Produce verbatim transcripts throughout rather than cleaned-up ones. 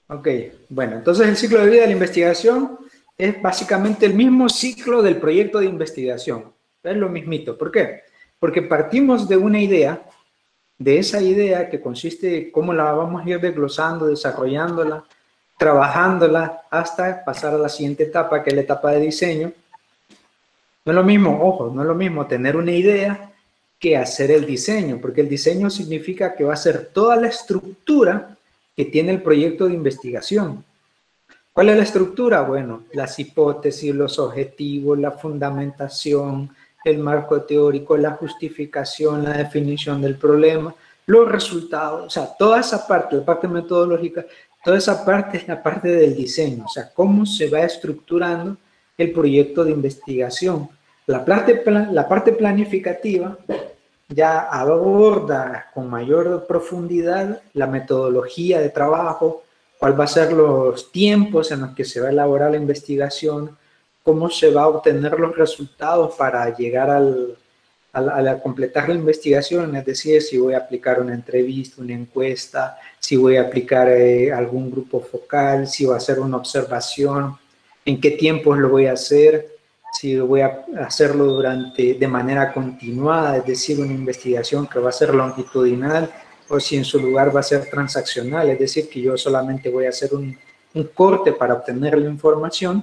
Ok, bueno, entonces el ciclo de vida de la investigación es básicamente el mismo ciclo del proyecto de investigación. Es lo mismito. ¿Por qué? Porque partimos de una idea, de esa idea que consiste en cómo la vamos a ir desglosando, desarrollándola, trabajándola hasta pasar a la siguiente etapa, que es la etapa de diseño. No es lo mismo, ojo, no es lo mismo tener una idea que hacer el diseño, porque el diseño significa que va a ser toda la estructura que tiene el proyecto de investigación. ¿Cuál es la estructura? Bueno, las hipótesis, los objetivos, la fundamentación, el marco teórico, la justificación, la definición del problema, los resultados, o sea, toda esa parte, la parte metodológica, toda esa parte es la parte del diseño, o sea, cómo se va estructurando el proyecto de investigación. La parte, la parte planificativa ya aborda con mayor profundidad la metodología de trabajo, cuál va a ser los tiempos en los que se va a elaborar la investigación, cómo se va a obtener los resultados para llegar al, al, a completar la investigación, es decir, si voy a aplicar una entrevista, una encuesta, si voy a aplicar eh, algún grupo focal, si voy a hacer una observación, en qué tiempos lo voy a hacer, si voy a hacerlo durante, de manera continuada, es decir, una investigación que va a ser longitudinal, o si en su lugar va a ser transaccional, es decir, que yo solamente voy a hacer un, un corte para obtener la información,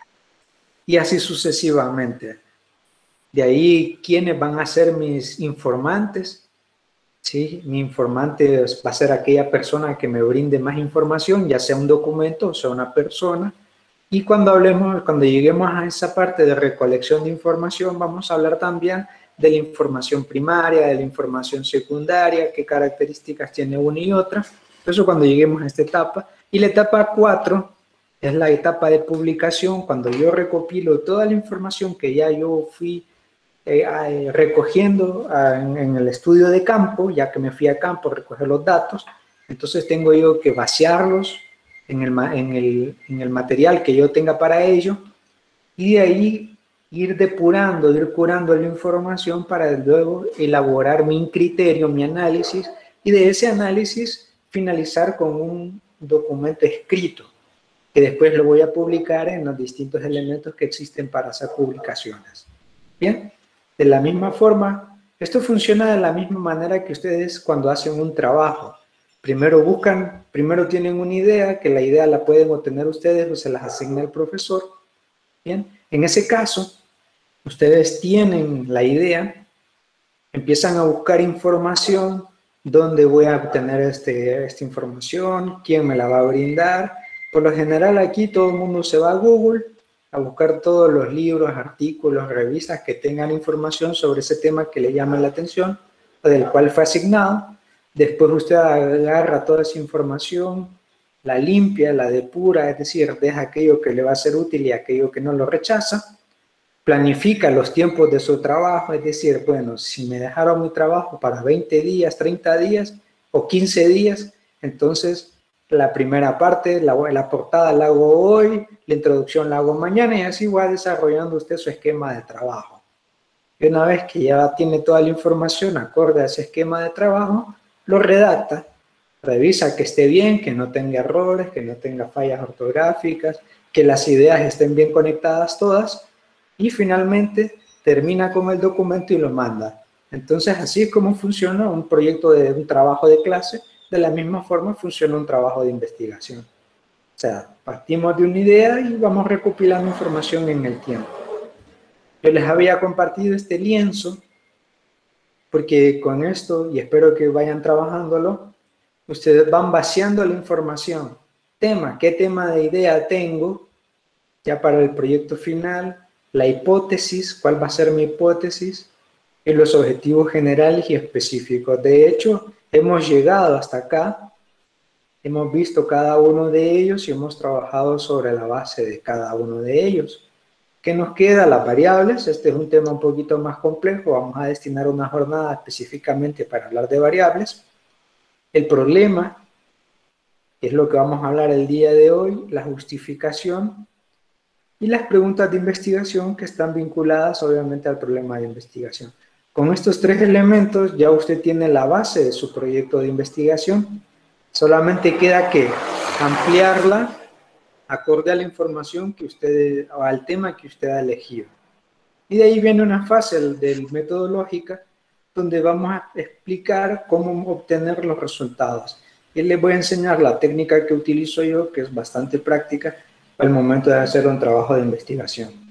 y así sucesivamente. De ahí, ¿quiénes van a ser mis informantes? ¿Sí? Mi informante va a ser aquella persona que me brinde más información, ya sea un documento o sea una persona. Y cuando hablemos, cuando lleguemos a esa parte de recolección de información, vamos a hablar también de la información primaria, de la información secundaria, qué características tiene una y otra. Eso cuando lleguemos a esta etapa. Y la etapa cuatro es la etapa de publicación, cuando yo recopilo toda la información que ya yo fui eh, eh, recogiendo eh, en, en el estudio de campo, ya que me fui a campo a recoger los datos. Entonces tengo yo que vaciarlos en el, en, el, en el material que yo tenga para ello, y de ahí ir depurando, ir curando la información para luego elaborar mi criterio, mi análisis, y de ese análisis finalizar con un documento escrito, que después lo voy a publicar en los distintos elementos que existen para hacer publicaciones. Bien, de la misma forma, esto funciona de la misma manera que ustedes cuando hacen un trabajo. Primero buscan, primero tienen una idea, que la idea la pueden obtener ustedes o se las asigna el profesor. Bien, en ese caso, ustedes tienen la idea, empiezan a buscar información, dónde voy a obtener este, esta información, quién me la va a brindar. Por lo general aquí todo el mundo se va a Google a buscar todos los libros, artículos, revistas que tengan información sobre ese tema que le llama la atención, o del cual fue asignado. Después usted agarra toda esa información, la limpia, la depura, es decir, deja aquello que le va a ser útil y aquello que no lo rechaza. Planifica los tiempos de su trabajo, es decir, bueno, si me dejaron mi trabajo para veinte días, treinta días o quince días, entonces la primera parte, la, la portada la hago hoy, la introducción la hago mañana, y así va desarrollando usted su esquema de trabajo. Y una vez que ya tiene toda la información acorde a ese esquema de trabajo, lo redacta, revisa que esté bien, que no tenga errores, que no tenga fallas ortográficas, que las ideas estén bien conectadas todas, y finalmente termina con el documento y lo manda. Entonces, así es como funciona un proyecto de un trabajo de clase. De la misma forma funciona un trabajo de investigación. O sea, partimos de una idea y vamos recopilando información en el tiempo. Yo les había compartido este lienzo porque con esto, y espero que vayan trabajándolo, ustedes van vaciando la información. Tema, ¿qué tema de idea tengo ya para el proyecto final? La hipótesis, cuál va a ser mi hipótesis, y los objetivos generales y específicos. De hecho, hemos llegado hasta acá, hemos visto cada uno de ellos y hemos trabajado sobre la base de cada uno de ellos. ¿Qué nos queda? Las variables. Este es un tema un poquito más complejo, vamos a destinar una jornada específicamente para hablar de variables. El problema, que es lo que vamos a hablar el día de hoy, la justificación, y las preguntas de investigación que están vinculadas obviamente al problema de investigación. Con estos tres elementos ya usted tiene la base de su proyecto de investigación. Solamente queda que ampliarla acorde a la información que usted, o al tema que usted ha elegido. Y de ahí viene una fase del metodológica, donde vamos a explicar cómo obtener los resultados. Y les voy a enseñar la técnica que utilizo yo, que es bastante práctica, al momento de hacer un trabajo de investigación.